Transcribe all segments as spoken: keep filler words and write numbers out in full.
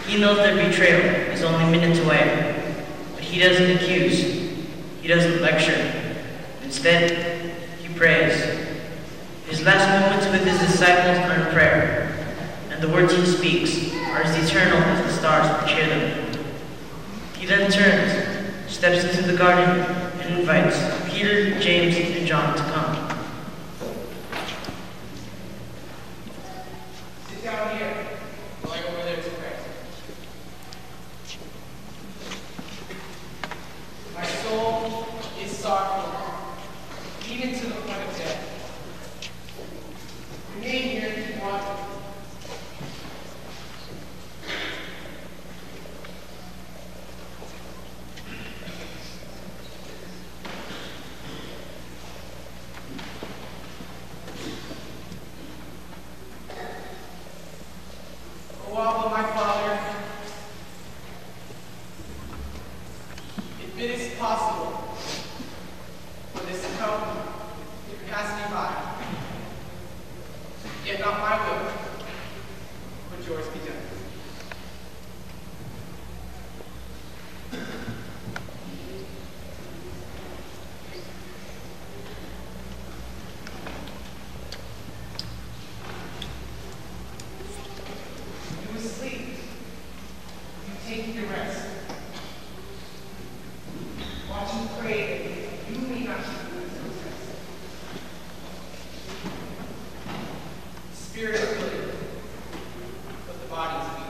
He knows their betrayal is only minutes away, but he doesn't accuse. He doesn't lecture. Instead, he prays. His last moments with his disciples are in prayer, and the words he speaks are as eternal as the stars that cheer them. He then turns, steps into the garden, and invites Peter, James, and John to come. Sit down here. Going over there to pray. My soul is sorrowful, even to the point of death. Remain here if you want. O Abba, my Father, if it is possible for this cup to pass me by, yet not my will, but yours be done. You asleep. You take your rest. Watch and pray that you may not lose rest. Spirit is willing, but the body is weak.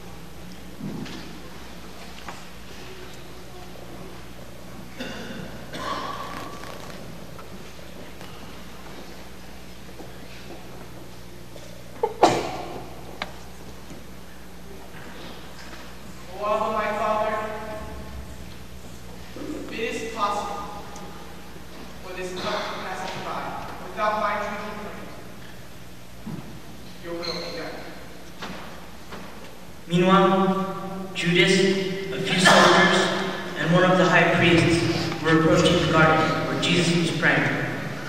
O Abba, my Father, if it is possible for this cup to pass me by without my drinking from it, your will be done. Meanwhile, Judas, a few soldiers, and one of the high priests were approaching the garden where Jesus was praying.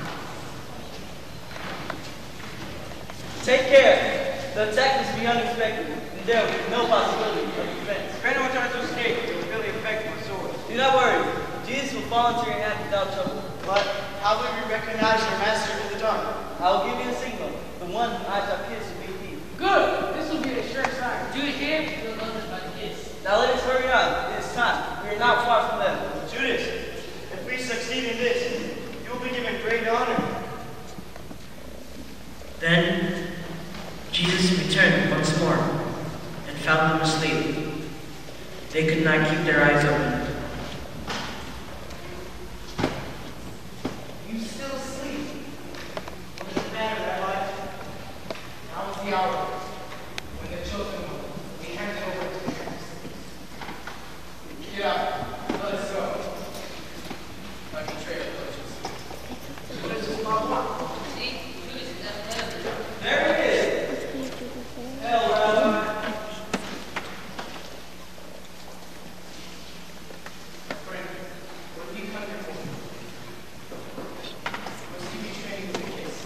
Take care. The attack must be unexpected, and there will be no possibility of defense. If anyone tries to escape, it will really affect my sword. Do not worry. Jesus will fall into your hand without trouble. But how will we recognize your master in the dark? I will give you a signal. The one whom eyes are pierced will be he. Good. This will be a sure sign. Judas here, you'll know this by the kiss. Now let us hurry on. It is time. We are not far from them. Judas, if we succeed in this, you will be given great honor. Then Jesus returned once more and found them asleep. They could not keep their eyes open. You still asleep? What does it matter, Rabbi? Now is the hour when the chosen one will be handed over to the hands. Get up. Let us go. My betrayal approaches. What is this Papa? See, Judas is at the head of it. There it is. Hell, Rabbi. Friend, what have you come here for? Must you be training with a kiss?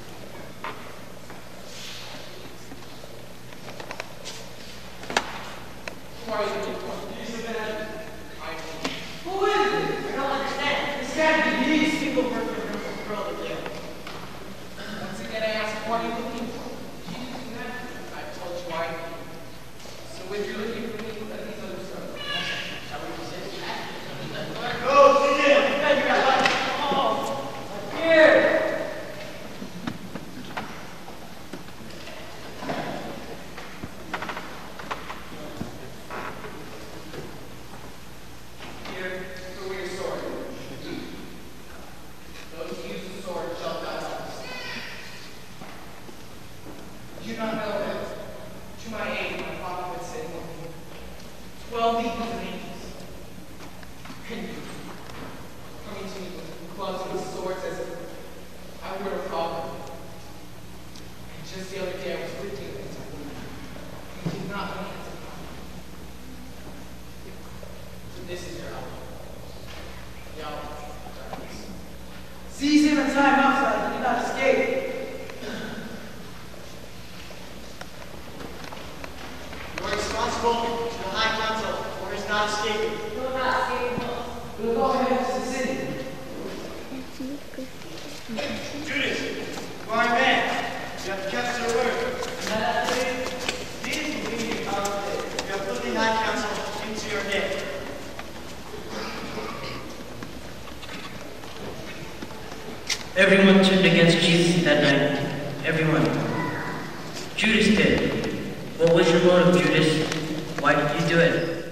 Who are you looking for? I am. Who is it? I don't understand. This can't be the single person who girl to kill. Once again, I ask, what are you looking for? Jesus is not. I've told you I am. So if you're looking for me, let these others go. Shall we resist? Go, sit in. Here! Here, throw your sword. Those who use the sword shall die first. Do you not know that to my aid my father would send one? Twelve legions of angels. And you, coming to me with clubs and swords as if I were a problem. And just the other day I was with you and you did not know how to fight. So this is your hour. The hour of darkness. Seize him in time outside, he did not escape. You are responsible spoken to the High Council for his not escaping. No, not escaping us. We'll go ahead to the city. Judas, you are a man. You have kept your word. These will be your confidence. You have put the High Council into your net. Everyone turned against Jesus that night. Everyone. Judas did. What was your motive, Judas? Why did you do it?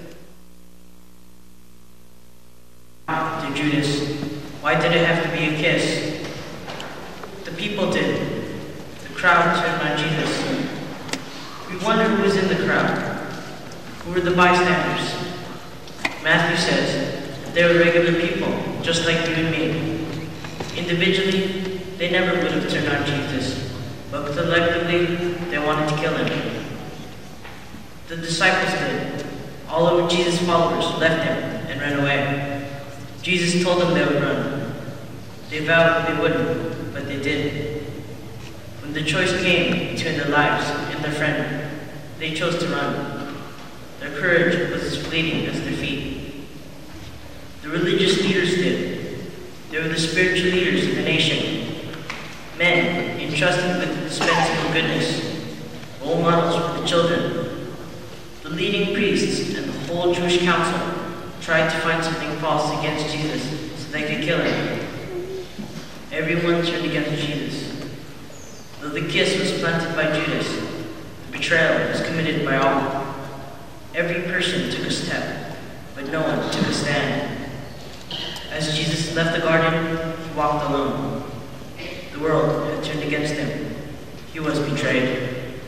Did Judas? Why did it have to be a kiss? The people did. The crowd turned on Jesus. We wonder who was in the crowd. Who were the bystanders? Matthew says that they were regular people, just like you and me. Individually, they never would have turned on Jesus, but collectively, they wanted to kill him. The disciples did. All of Jesus' followers left him and ran away. Jesus told them they would run. They vowed they wouldn't, but they did. When the choice came between their lives and their friend, they chose to run. Their courage was as fleeting as their feet. The religious leaders did. They were the spiritual leaders of the nation. Men entrusted with the dispensing of goodness. Role models for the children. The leading priests and the whole Jewish council tried to find something false against Jesus so they could kill him. Everyone turned against Jesus. Though the kiss was planted by Judas, the betrayal was committed by all. Every person took a step, but no one took a stand. As Jesus left the garden, he walked alone. The world had turned against him. He was betrayed.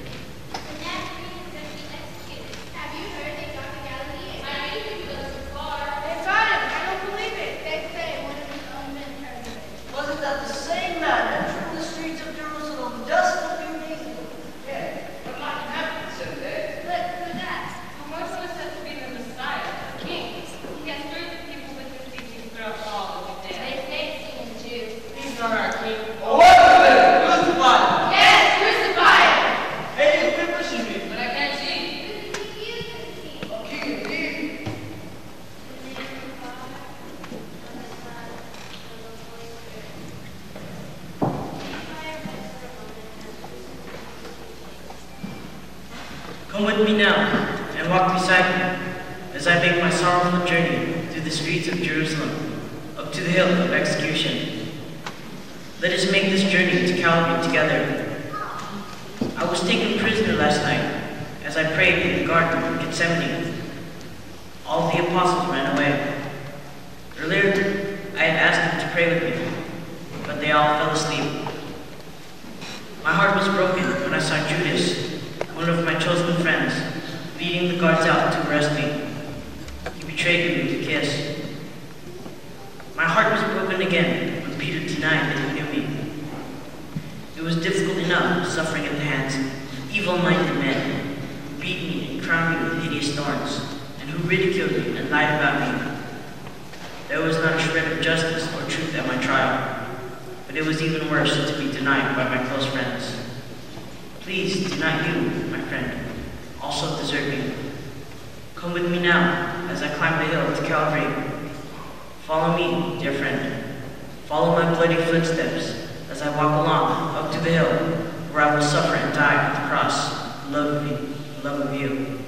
Wasn't that the same man that threw the streets of Jerusalem just a few days ago? Yeah, but not happened so that. Look, who's that? Who was said to be the Messiah, the King. He has stirred the people with his teaching throughout all of Judea. They say he's a Jew. He's not our king. Oh, wait a minute! Crucify him! Yes, crucify him! Hey, you quit pushing me! But I can't see. A king indeed! Come with me now and walk beside me as I make my sorrowful journey through the streets of Jerusalem, up to the hill of execution. Let us make this journey to Calvary together. I was taken prisoner last night as I prayed in the Garden of Gethsemane. All the apostles ran away. Earlier, I had asked them to pray with me, but they all fell asleep. My heart was broken when I saw Judas, one of my chosen friends, leading the guards out to arrest me. He betrayed me with a kiss. My heart was broken again when Peter denied that he knew me. It was difficult enough suffering at the hands of evil-minded men who beat me and crowned me with hideous thorns, and who ridiculed me and lied about me. There was not a shred of justice or truth at my trial, but it was even worse to be denied by my close friends. Please do not you, my friend, also desert me. Come with me now as I climb the hill to Calvary. Follow me, dear friend. Follow my bloody footsteps as I walk along up to the hill where I will suffer and die at the cross, for love of you, for love of you.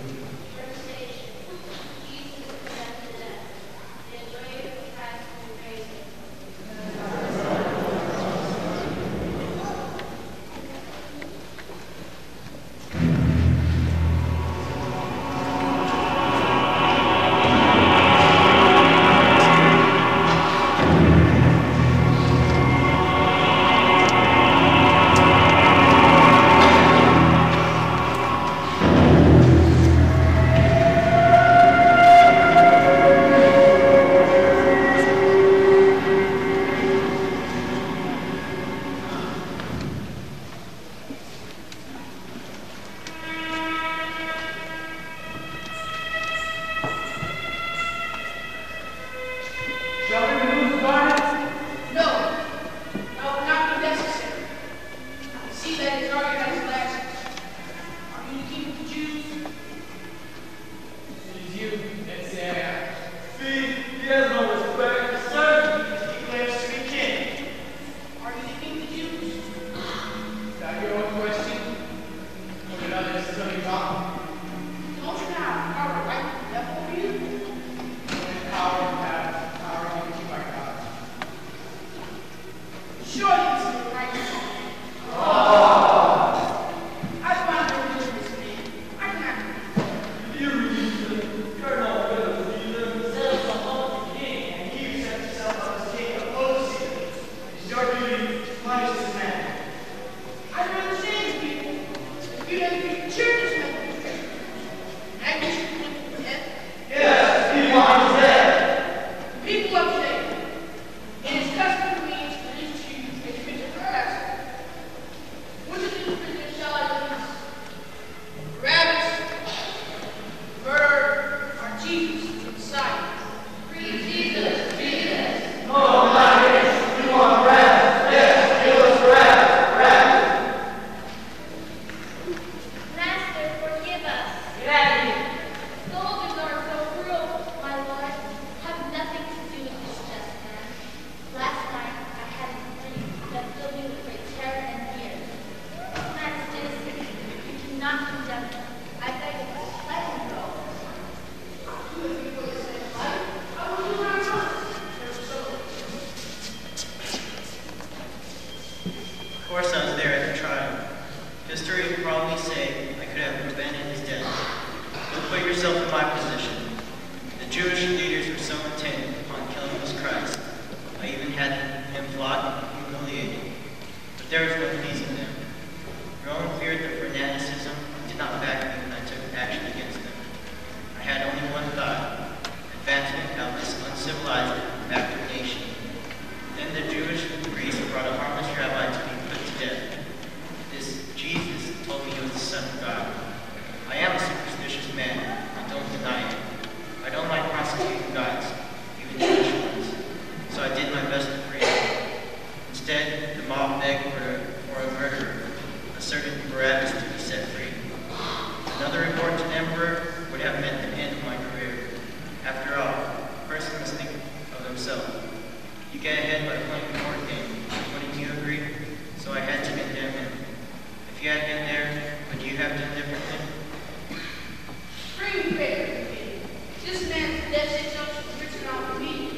yourself in my position. The Jewish leaders were so intent upon killing this Christ. I even had him flogged and humiliated. But there was no pleasing them. Rome feared their fanaticism and did not back me when I took action against them. I had only one thought, advancement of this uncivilized backward nation. Then the Jewish priest brought a harmless rabbi to be put to death. This Jesus told me he was the Son of God. I am a superstitious man, I don't deny it. I don't like prosecuting gods, even Jewish ones, so I did my best to free him. Instead, the mob begged for, for a murderer, a certain Barabbas, to be set free. Another report to the emperor would have meant the end of my career. After all, a person must think of himself. You get ahead by playing the court game. Wouldn't you agree? So I had to condemn him. If you had been there, would you have done differently? Bring me paper. This man's death sentence was written out for me.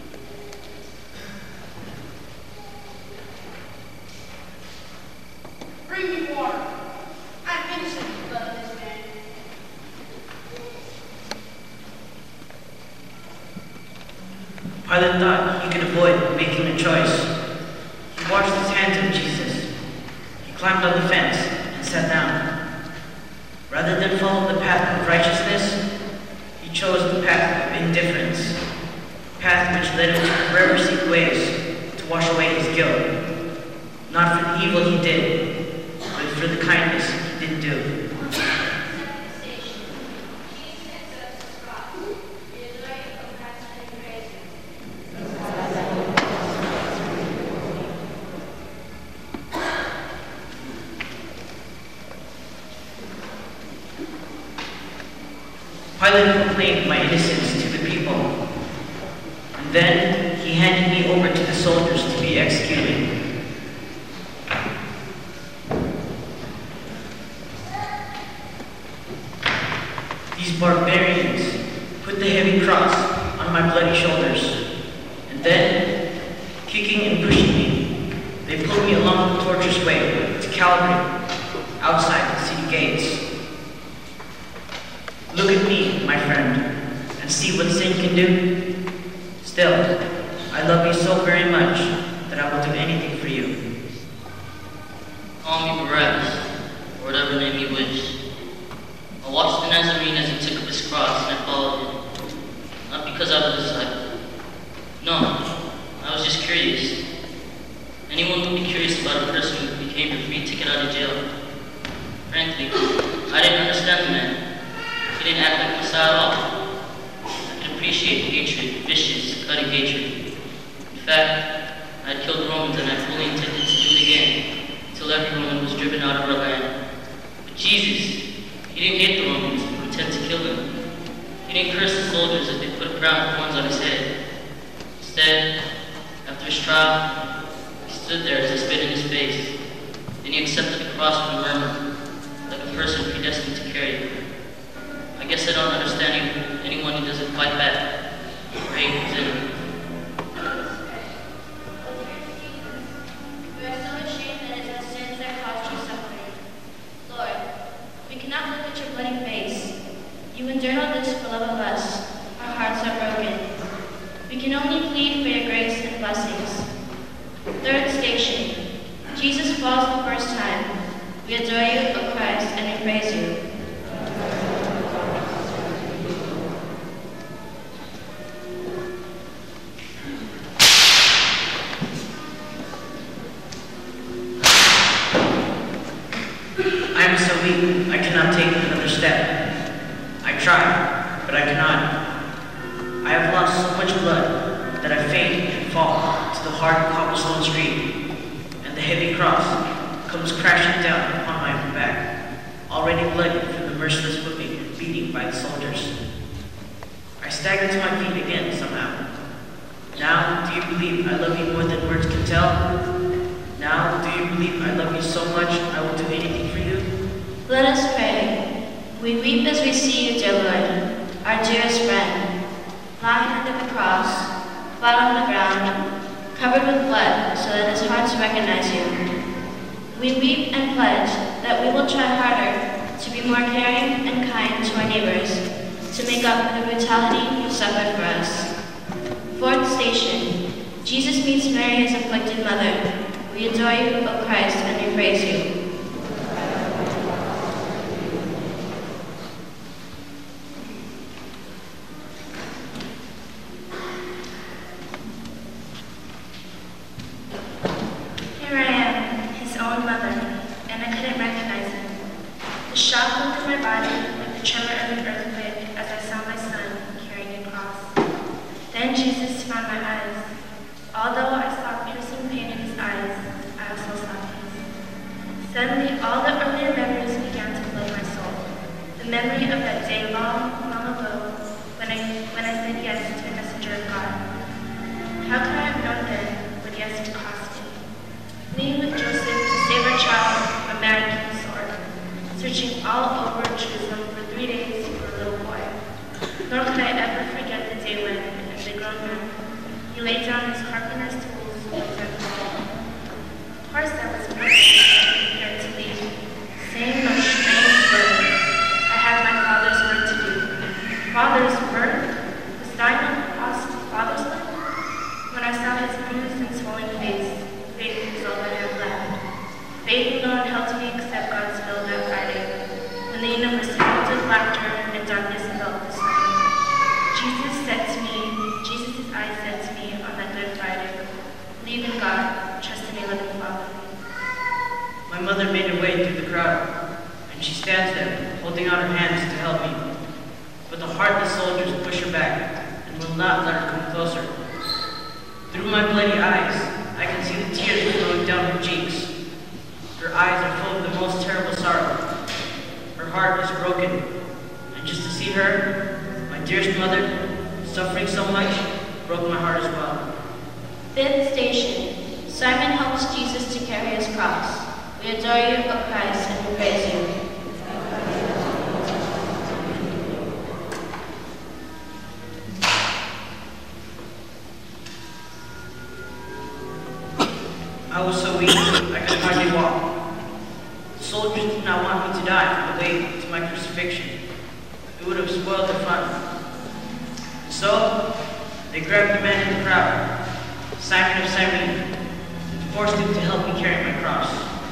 Bring me water. I'm innocent of the blood of this man. Pilate thought he could avoid making a choice. He washed his hands of Jesus. He climbed on the fence and sat down. Rather than follow the path of righteousness, he chose the path of indifference, a path which led him to forever seek ways to wash away his guilt, not for the evil he did, but for the kindness he didn't do. Pilate proclaimed my innocence to the people, and then he handed me over to the soldiers to be executed. These barbarians put the heavy cross on my bloody shoulders, and then, kicking and pushing me, they pulled me along the tortuous way to Calvary, outside the city gates. Look at me, my friend, and see what sin can do. Still, I love you so very much that I will do anything for you. Call me Barabbas, or whatever name you wish. I watched the Nazarene as he took up his cross and I followed him. Not because I was a disciple. No, I was just curious. Anyone would be curious about a person who became a free ticket out of jail. Frankly, I didn't understand the man. He didn't act like Messiah at all. I could appreciate hatred, vicious, cutting hatred. In fact, I had killed Romans and I fully intended to do it again, until every Roman was driven out of our land. But Jesus, he didn't hate the Romans or intend to kill them. He didn't curse the soldiers as they put a crown of thorns on his head. Instead, after his trial, he stood there as I spit in his face. Then he accepted the cross with a murmur, like a person predestined to carry it. I guess I don't understand anyone who doesn't fight back or hate his enemy. We are so ashamed that it is the sins that caused you suffering. Lord, we cannot look at your bloody face. You endured all this for love of us. Our hearts are broken. We can only plead for your grace and blessings. Third station. Jesus falls the first time. We adore you, O Christ, and we praise you. I am so weak, I cannot take another step. I try, but I cannot. I have lost so much blood that I faint and fall to the hard cobblestone street, and the heavy cross comes crashing down upon my back, already bloody from the merciless whipping and beating by the soldiers. I stagger to my feet again somehow. Now, do you believe I love you more than words can tell? Now, do you believe I love you so much I will do anything for you? Let us pray. We weep as we see you, dear Lord, our dearest friend, lying under the cross, flat on the ground, covered with blood so that it's hard to recognize you. We weep and pledge that we will try harder to be more caring and kind to our neighbors, to make up for the brutality you suffered for us. Fourth station, Jesus meets Mary, his afflicted mother. We adore you, O Christ, and we praise you. Here I am, his own mother, and I couldn't recognize him. The shock went through my body like the tremor of an earthquake as I saw my son carrying a cross. Then Jesus found my eyes. Although I saw piercing pain in his eyes, I also saw peace. Suddenly, all the earlier memories began to flood my soul. The memory of that day long, long ago, when I, when I said yes to the messenger of God. How could I have known then what yes to cost me? Fleeing with Joseph to save our child from a mad king's sword, searching all over Jerusalem for three days for a little boy. Nor could I ever forget the day when, as a grown man, he laid down his carpenter's tools and went to the wall. Of course, that was perfect compared to leave, saying a strange word. I had my father's work to do. Father's work? Was dying on the cross father's work? When I saw his bruised and swollen face, faith was all that I had left. Faith alone helped me accept God's will that Friday, when the universe filled with laughter and darkness enveloped the sun. Jesus said to me, Jesus' eyes said to me on that Good Friday, believe in God, trust in a living Father. My mother made her way through the crowd, and she stands there, holding out her hands to help me. But the heartless soldiers push her back and will not let her come closer. Through my bloody eyes, I can see the tears flowing down her cheeks. Her eyes are full of the most terrible sorrow. Her heart is broken, and just to see her, my dearest mother, suffering so much, broke my heart as well. Fifth station, Simon helps Jesus to carry his cross. We adore you, O Christ, and we praise you. I was so weak, I could hardly walk. The soldiers did not want me to die on the way to my crucifixion. It would have spoiled the fun. So, they grabbed the man in the crowd, Simon of Cyrene, and forced him to help me carry my cross.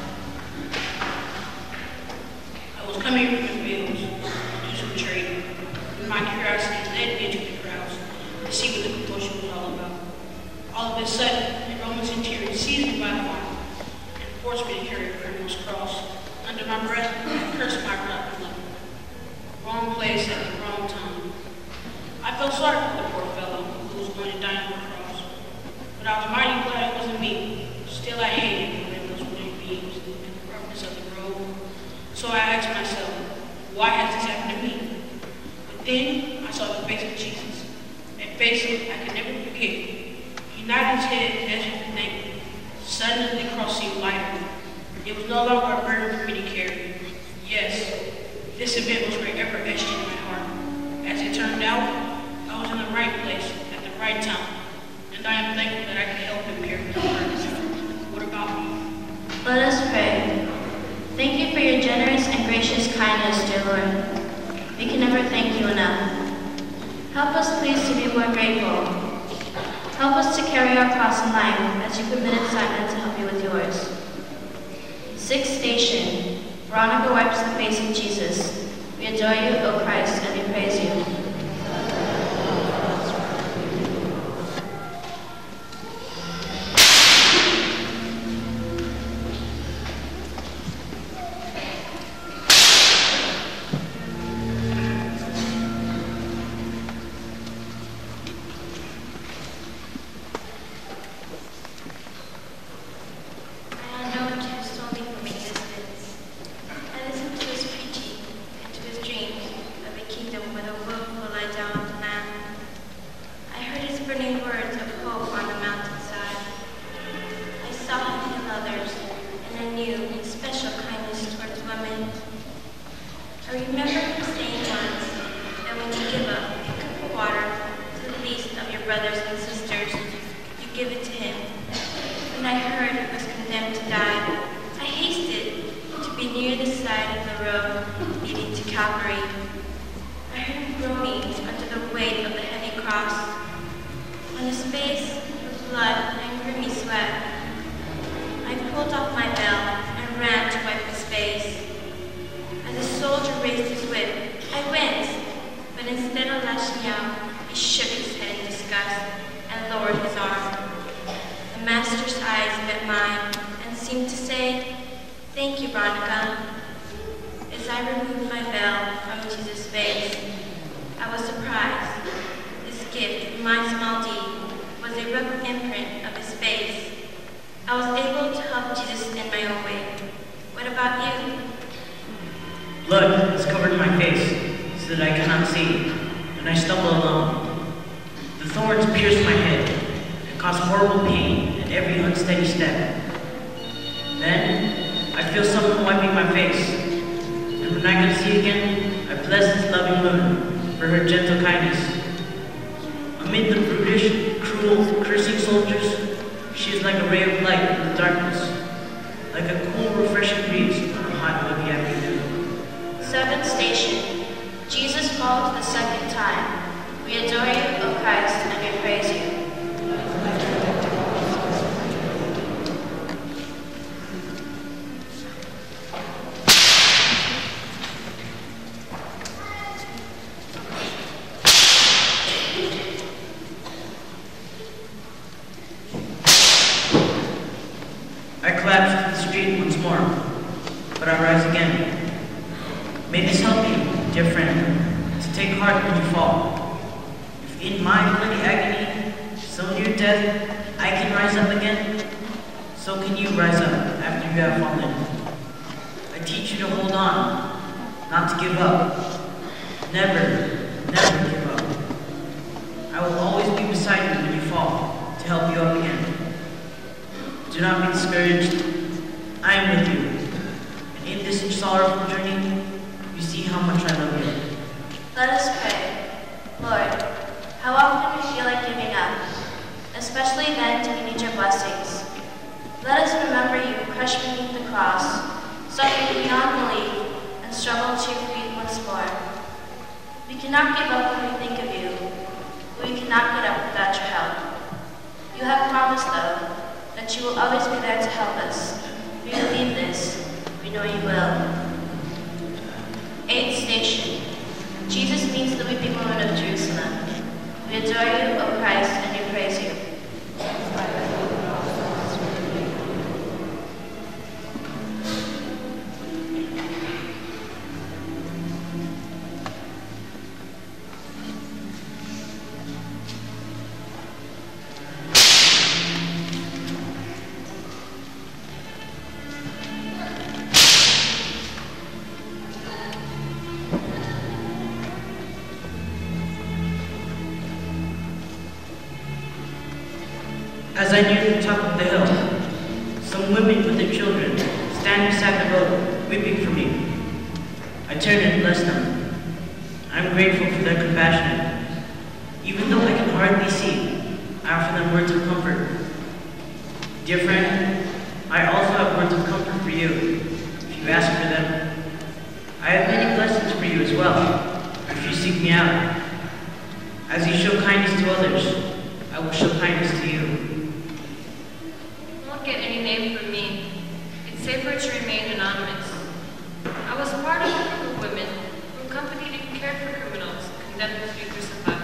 I was coming from the fields to do some trading, and my curiosity led me into the crowds to see what the commotion was all about. All of a sudden, a Roman centurion seized me by the arm and forced me to carry a criminal's cross. Under my breath, I cursed my God and loved him. Wrong place at the wrong time. I felt sorry for the poor fellow who was going to die on the cross, but I was mighty glad it wasn't me. Still, I hated the those wooden beams and the roughness of the road. So I asked myself, why has this happened to me? But then I saw the face of Jesus, a face I could never forget. He nodded his head as if to thank me. Suddenly, the cross seemed lighter. It was no longer a burden for me to carry. Yes, this event was forever etched in my heart. As it turned out, I was in the right place at the right time, and I am thankful that I could help him carry his burdens. What about me? Let us pray. Thank you for your generous and gracious kindness, dear Lord. We can never thank you enough. Help us please to be more grateful. Help us to carry our cross in life as you permitted Simon to help you with yours. Sixth station, Veronica wipes the face of Jesus. We adore you, O Christ, and we praise you. With a weight of the heavy cross. On his face was blood and grimy sweat. I pulled off my veil and ran to wipe his face. As the soldier raised his whip, I winced, but instead of lashing out, he shook his head in disgust and lowered his arm. The master's eyes met mine and seemed to say, "Thank you, Veronica." As I removed my veil from Jesus' face, I was surprised. This gift, my small deed, was a rough imprint of his face. I was able to help Jesus in my own way. What about you? Blood has covered my face so that I cannot see, and I stumble along. The thorns pierce my head and cause horrible pain at every unsteady step. Then I feel someone wiping my face, and when I can see again, I bless this loving moon for her gentle kindness. Amid the brutish, cruel, cursing soldiers, she is like a ray of light in the darkness, like a cool, refreshing breeze on a hot, muggy afternoon. Seventh station. Jesus called the second time. We adore you, O Christ, and we praise you. I collapse to the street once more, but I rise again. May this help you, dear friend, to take heart when you fall. If in my bloody agony, so near death, I can rise up again, so can you rise up after you have fallen. I teach you to hold on, not to give up. Never, never give up. I will always be beside you when you fall, to help you up again. Do not be discouraged. I am with you. And in this sorrowful journey, you see how much I love you. Let us pray. Lord, how often we feel like giving up, especially then do we need your blessings. Let us remember you crushed beneath the cross, suffering beyond belief, and struggle to your feet once more. We cannot give up when we think of you, but we cannot get up without your help. You have promised, though, that you will always be there to help us. We believe this. We know you will. Eighth station. Jesus meets the weeping woman of Jerusalem. We adore you, O Christ, and we praise you. As I near the top of the hill, some women with their children stand beside the road, weeping for me. I turn and bless them. I am grateful for their compassion. Even though I can hardly see, I offer them words of comfort. Dear friend, I also have words of comfort for you, if you ask for them. I have many blessings for you as well, if you seek me out. As you show kindness to others, I will show kindness to you. Don't get any name from me. It's safer to remain anonymous. I was part of a group of women who accompanied and cared for criminals condemned to be crucified.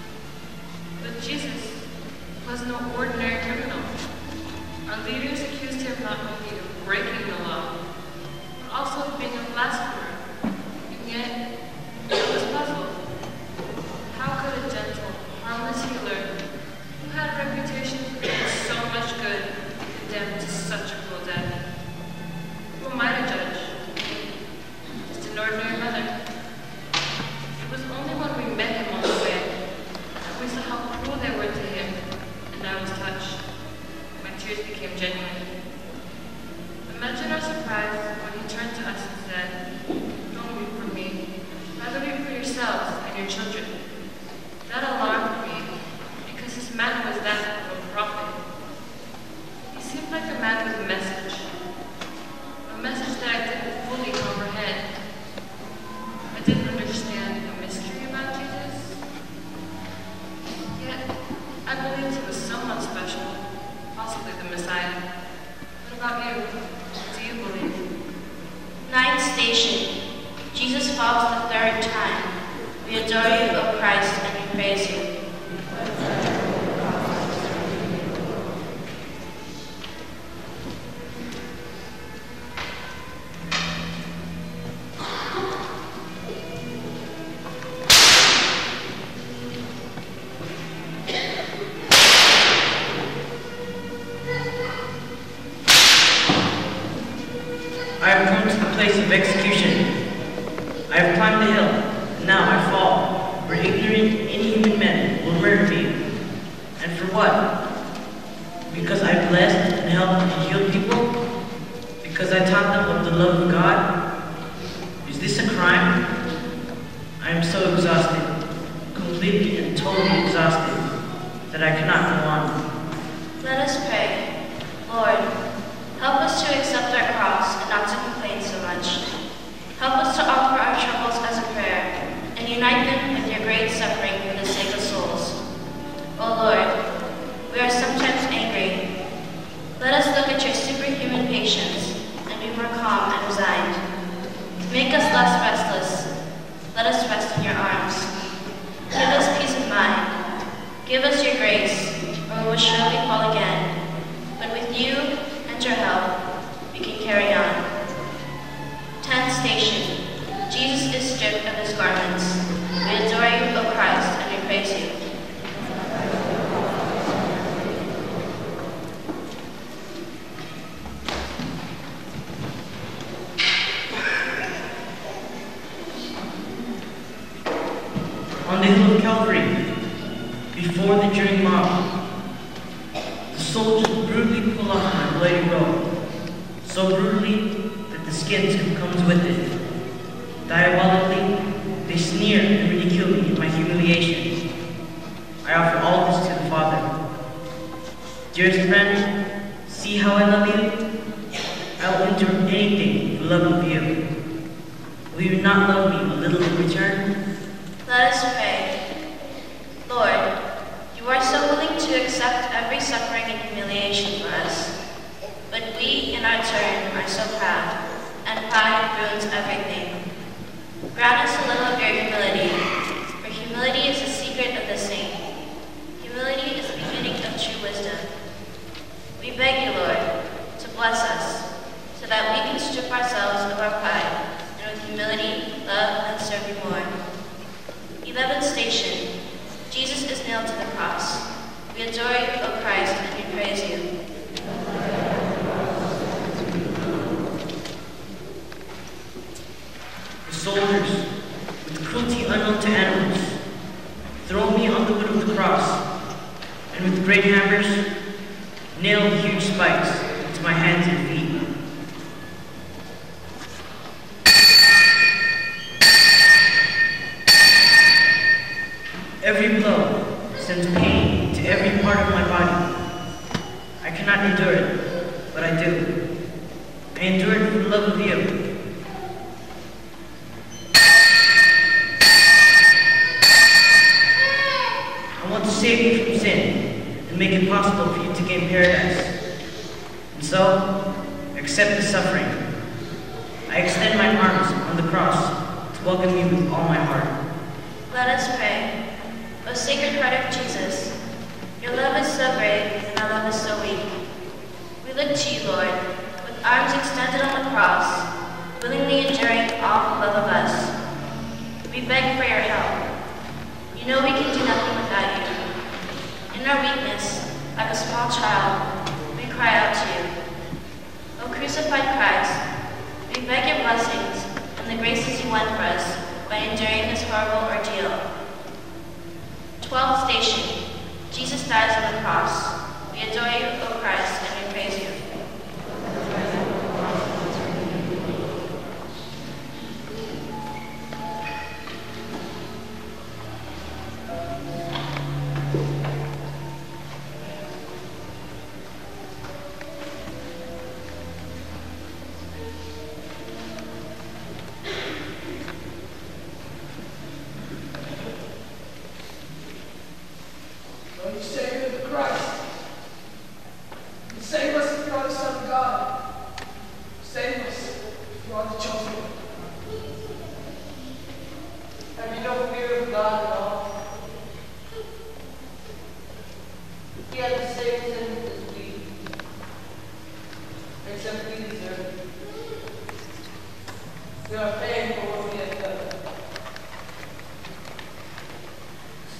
But Jesus was no ordinary criminal. Our leaders accused him not only of breaking the law, but also of being a blasphemer. And yet, I was puzzled. How could a gentle, harmless healer, who had a reputation for doing so much good, condemned to such a cruel death? Who am I to judge? Just an ordinary mother. It was only when we met him on the way that we saw how cruel they were to him, and I was touched. My tears became genuine. Imagine our surprise when he turned to us and said, "Don't weep for me, rather weep for yourselves and your children." That alarmed me, because his manner was that of a prophet. He seemed like a man with a message, a message that I didn't fully comprehend. I didn't understand the mystery about Jesus, believed he was someone special, possibly the Messiah. What about you? What do you believe? Ninth station. Jesus falls the third time. We adore you, O Christ, and we praise you. I have come to the place of execution. I have climbed the hill, and now I fall, where ignorant, inhuman men will murder me. And for what? Because I blessed and helped and healed people? Because I taught them of the love of God? Is this a crime? I am so exhausted, completely and totally exhausted, that I cannot go on. Let us pray. Lord, help us to accept our cross and not to complain so much. Help us to offer our troubles as a prayer and unite them with your great suffering for the sake of souls. O Lord, we are sometimes angry. Let us look at your superhuman patience and be more calm and resigned. Make us less restless. Let us rest in your arms. Give us peace of mind. Give us your grace, or we will surely fall again. But with you and your help, we can carry on. Tenth station. Jesus is stripped of his garments. We adore you, O Christ, and we praise you. On the hill of Calvary, before the jeering mob, the soldiers brutally pull off my bloody robe, so brutally that the skin comes with it. Diabolically, they sneer and ridicule me in my humiliation. I offer all this to the Father. Dearest friend, see how I love you? I will endure anything for love of you. Will you not love me a little in return? Let us pray. Lord, you are so willing to accept every suffering and humiliation for us. But we, in our turn, are so proud, and pride ruins everything. Grant us a little of your humility, for humility is the secret of the saint. Humility is the beginning of true wisdom. We beg you, Lord, to bless us, so that we can strip ourselves of our pride, and with humility, love, and serve you more. Eleventh station. Jesus is nailed to the cross. We adore you, O Christ, and we praise you. The soldiers, with cruelty unknown to animals, throw me on the wood of the cross, and with great hammers, nail the huge spikes into my hands and feet. Every blow sends pain to every part of my body. I cannot endure it, but I do. I endure it for the love of you. I want to save you from sin and make it possible for you to gain paradise. And so, accept the suffering. I extend my arms on the cross to welcome you with all my heart. Let us pray. O Sacred Heart of Jesus, your love is so great, and our love is so weak. We look to you, Lord, with arms extended on the cross, willingly enduring all for love of us. We beg for your help. You know we can do nothing without you. In our weakness, like a small child, we cry out to you. O crucified Christ, we beg your blessings and the graces you won for us by enduring this horrible ordeal. Twelfth station. Jesus dies on the cross. We adore you, O Christ, and we praise you. Are you Savior of the cross?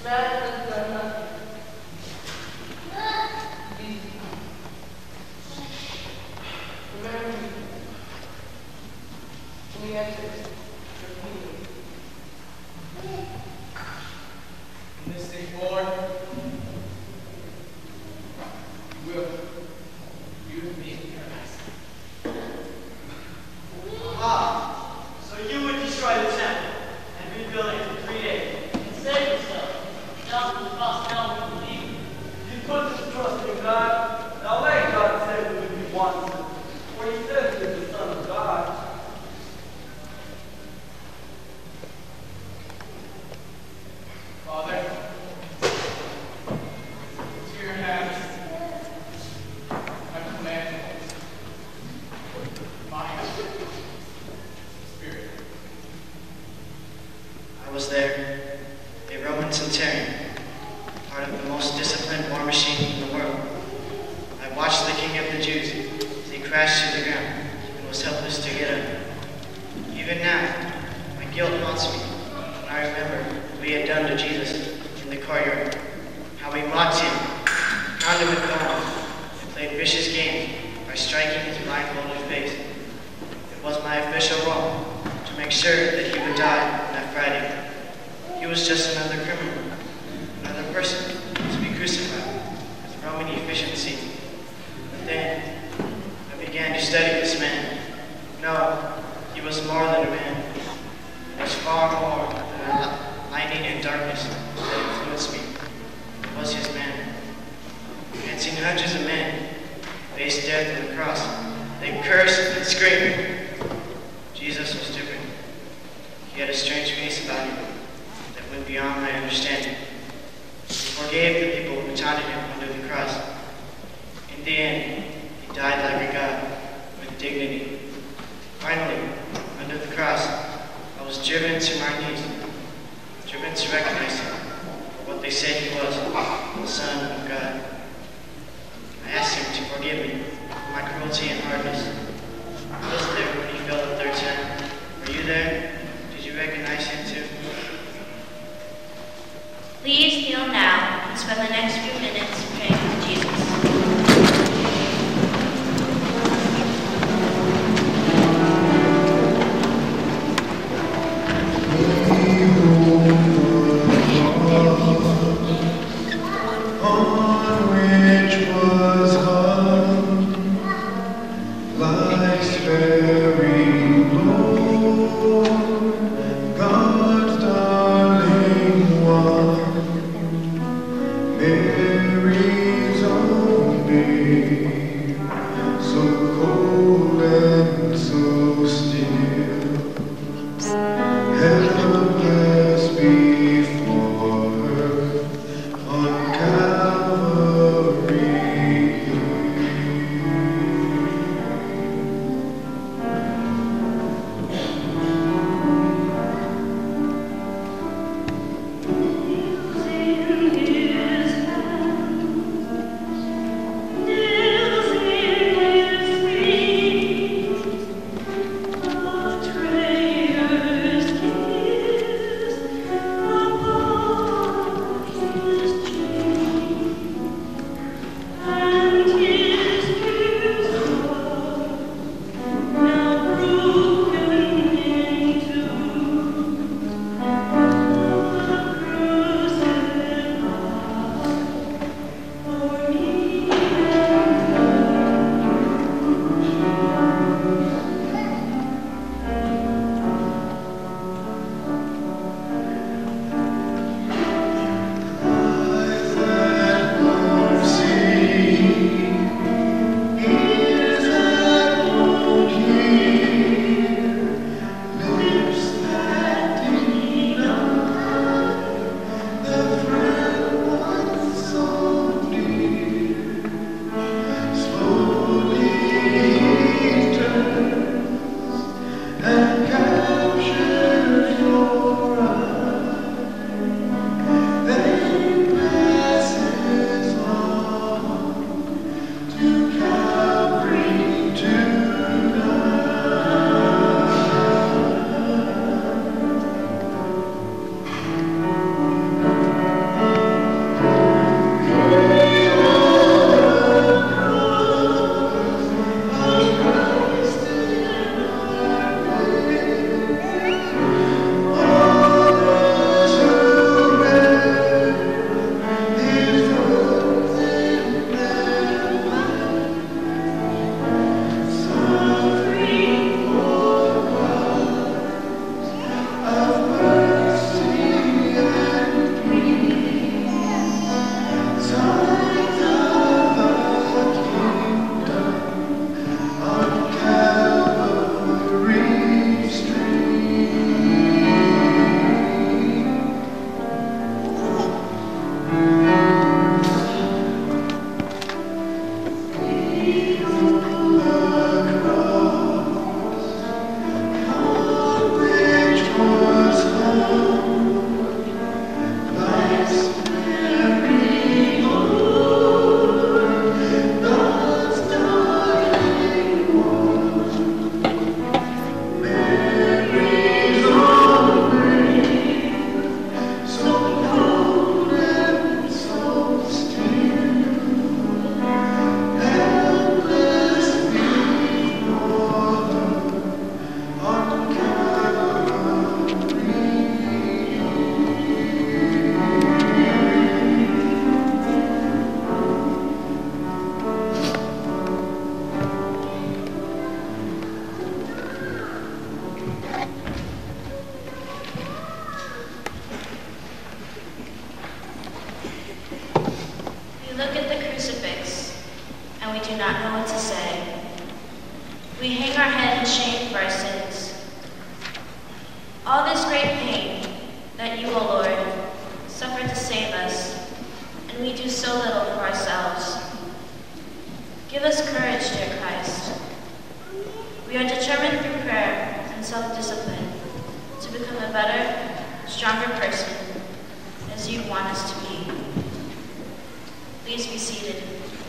That has done nothing. Easy. Remember me. When we enter your kingdom. From this day forward, you will be with me in paradise. Ah, so you would destroy the temple and rebuild it in three days. And save yourself. Down to the cross, down to believe. You put this trust in God. Now let God say what he wants. For he says he is the Son of God. Father, to your hands I command mind, spirit. I was there, a Roman centurion, part of the most disciplined war machine in the world. I watched the King of the Jews as he crashed to the ground and was helpless to get up. Even now, my guilt haunts me when I remember what we had done to Jesus in the courtyard, how we mocked him, crowned him with thorns, and played vicious games by striking his blindfolded face. It was my official role to make sure that he would die on that Friday. He was just another criminal, another person to be crucified with Roman efficiency. But then, I began to study this man. No, he was more than a man. He was far more than a lightning and darkness that influenced me. It was his man. I had seen hundreds of men face death on the cross. They cursed and screamed. Jesus was different. He had a strange face about him that went beyond my understanding. He forgave the people who taunted him under the cross. In the end, he died like a god, with dignity. Finally, under the cross, I was driven to my knees, driven to recognize him for what they said he was, the Son of God. I asked him to forgive me for my cruelty and hardness. I was there when he fell the third time. Were you there? Did you recognize him too? Please kneel now and spend the next few minutes praying to Jesus. On which was hung life's very Lord, God's darling one, Mary. look at the crucifix, and we do not know what to say. We hang our head in shame for our sins. All this great pain that you, O Lord, suffered to save us, and we do so little for ourselves. Give us courage, dear Christ. We are determined through prayer and self-discipline to become a better, stronger person, as you want us to be. Please be seated.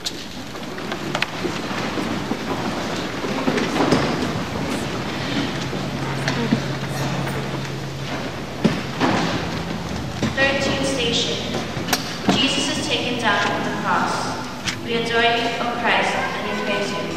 Thirteenth station. Jesus is taken down from the cross. We adore you, O Christ, and we praise you.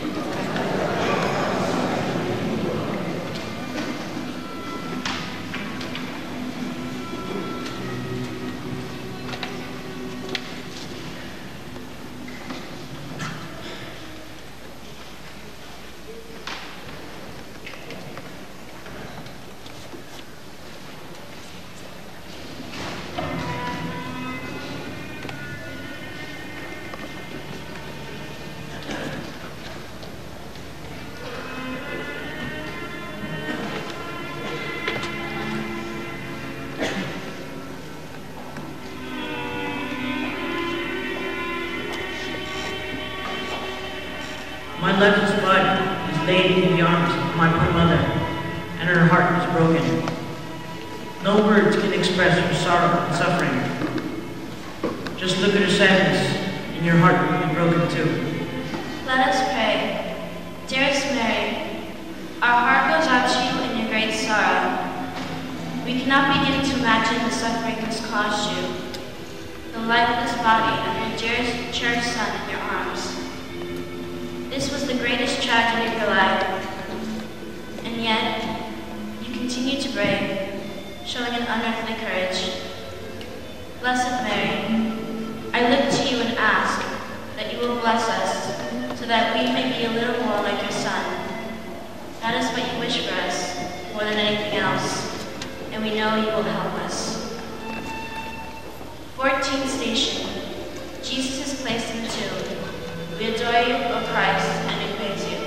My lifeless body is laid in the arms of my poor mother, and her heart is broken. No words can express her sorrow and suffering. Just look at her sadness, and your heart will be broken too. Let us pray. Dearest Mary, our heart goes out to you in your great sorrow. We cannot begin to imagine the suffering this caused you. The lifeless body of your dearest cherished son in your arms. This was the greatest tragedy of your life, and yet you continue to brave, showing an unearthly courage. Blessed Mary, I look to you and ask that you will bless us so that we may be a little more like your Son. That is what you wish for us more than anything else, and we know you will help us. Fourteenth station. Jesus is placed in the tomb. We adore you, O Christ, and we praise you.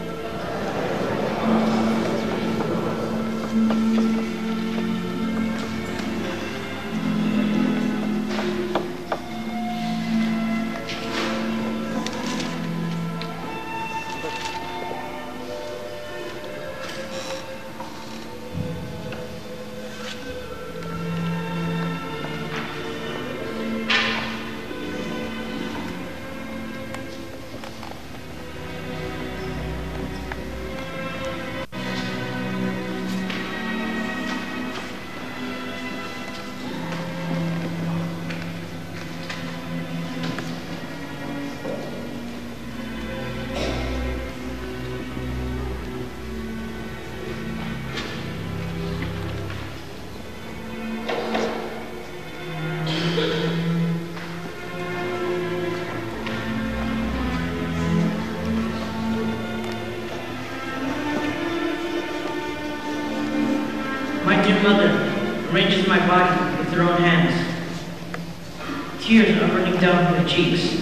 My dear mother arranges my body with her own hands. Tears are running down her cheeks.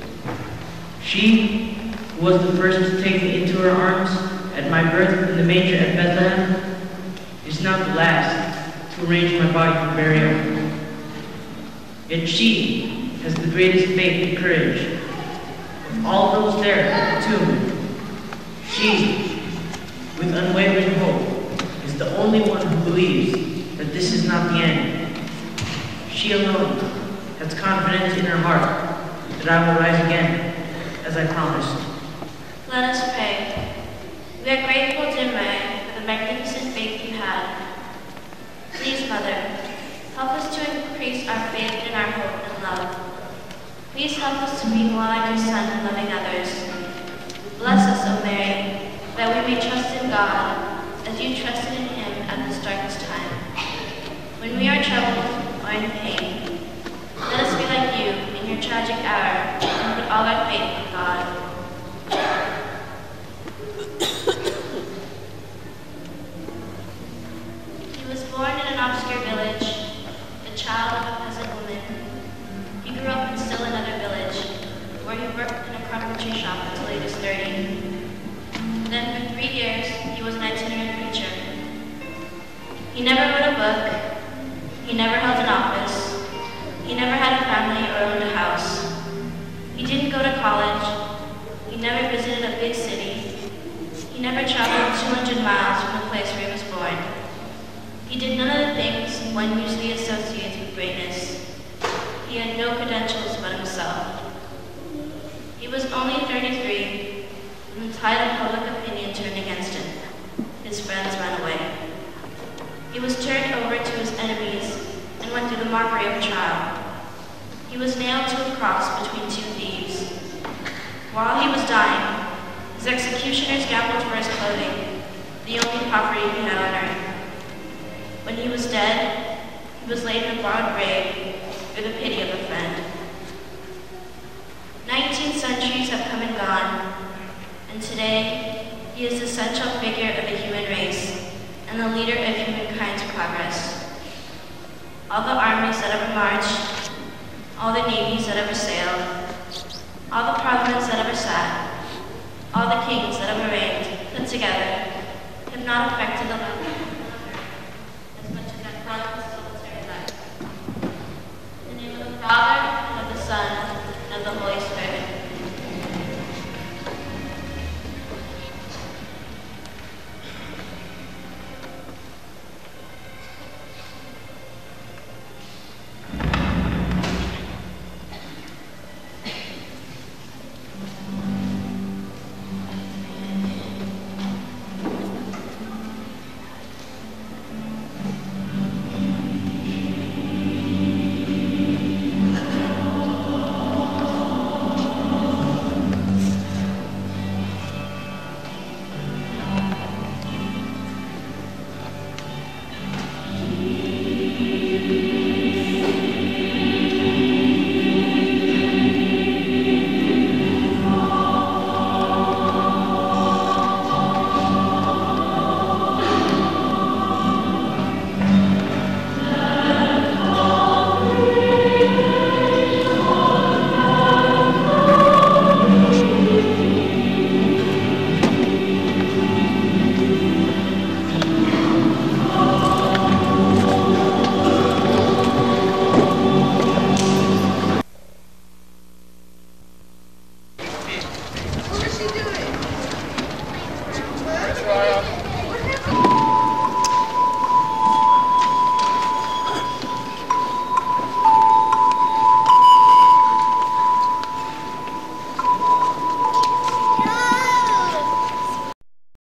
She, who was the first to take me into her arms at my birth in the manger at Bethlehem, is now the last to arrange my body for burial. Yet she has the greatest faith and courage. Of all those there at the tomb, she, with unwavering hope, is the only one who believes that this is not the end. She alone has confidence in her heart that I will rise again, as I promised. Let us pray. We are grateful, dear Mary, for the magnificent faith you had. Please, Mother, help us to increase our faith and our hope and love. Please help us to be more like your Son and loving others. Bless us, O Mary, that we may trust in God as you trusted in him at this darkest time. When we are troubled or in pain, let us be like you in your tragic hour and put all our faith in God. He was born in an obscure village, the child of a peasant woman. He grew up in still another village. he worked in a carpentry shop until he was thirty. Then for three years, he was an itinerant preacher. He never wrote a book. He never held an office. He never had a family or owned a house. He didn't go to college. He never visited a big city. He never traveled two hundred miles from the place where he was born. He did none of the things one usually associates with greatness. He had no credentials but himself. He was only thirty-three when the tide of public opinion turned against him. His friends ran away. He was turned over to his enemies and went through the mockery of a trial. He was nailed to a cross between two thieves. While he was dying, his executioners gambled for his clothing, the only property he had on earth. When he was dead, he was laid in a broad grave for the pity of a friend. Nineteen centuries have come and gone, and today he is the central figure of the human race and the leader of humankind's progress. All the armies that ever marched, all the navies that ever sailed, all the parliaments that ever sat, all the kings that ever reigned, put together, have not affected the